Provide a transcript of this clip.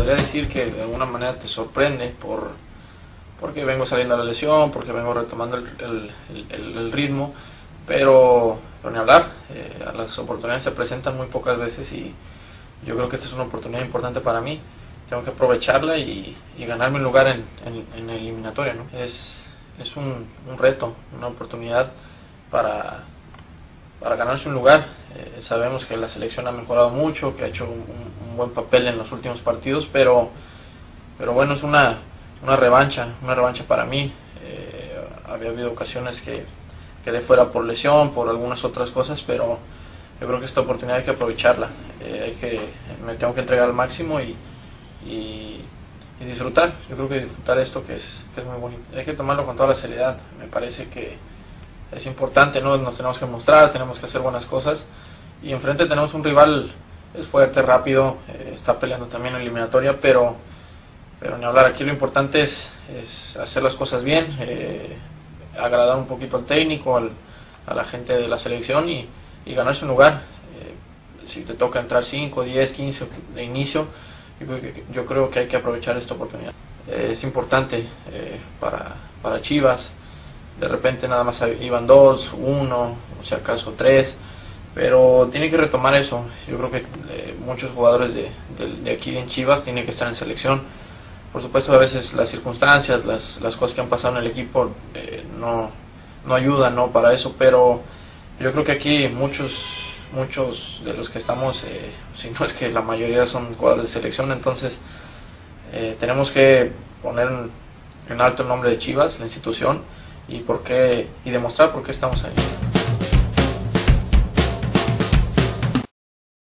podría decir que de alguna manera te sorprende porque vengo saliendo de la lesión, porque vengo retomando el ritmo, pero ni hablar, las oportunidades se presentan muy pocas veces y yo creo que esta es una oportunidad importante para mí. Tengo que aprovecharla y ganarme un lugar en la eliminatoria, ¿no? Es un reto, una oportunidad para ganarse un lugar. Sabemos que la selección ha mejorado mucho, que ha hecho un buen papel en los últimos partidos, pero bueno, es una revancha para mí. Había habido ocasiones que quedé fuera por lesión, por algunas otras cosas, pero yo creo que esta oportunidad hay que aprovecharla. Me tengo que entregar al máximo y disfrutar. Yo creo que disfrutar esto que es muy bonito. Hay que tomarlo con toda la seriedad. Me parece que es importante, ¿no? Nos tenemos que mostrar, tenemos que hacer buenas cosas y enfrente tenemos un rival, es fuerte, rápido, está peleando también en eliminatoria, pero ni hablar. Aquí lo importante es hacer las cosas bien, agradar un poquito al técnico, a la gente de la selección y ganarse un lugar. Si te toca entrar 5, 10, 15 de inicio, yo creo que hay que aprovechar esta oportunidad. Es importante para Chivas. De repente nada más iban 2, 1, o si acaso 3, pero tiene que retomar eso. Yo creo que muchos jugadores de aquí en Chivas tienen que estar en selección. Por supuesto, a veces las circunstancias, las cosas que han pasado en el equipo no ayudan, ¿no?, para eso, pero yo creo que aquí muchos de los que estamos, si no es que la mayoría son jugadores de selección, entonces tenemos que poner en alto el nombre de Chivas, la institución, y demostrar por qué estamos ahí.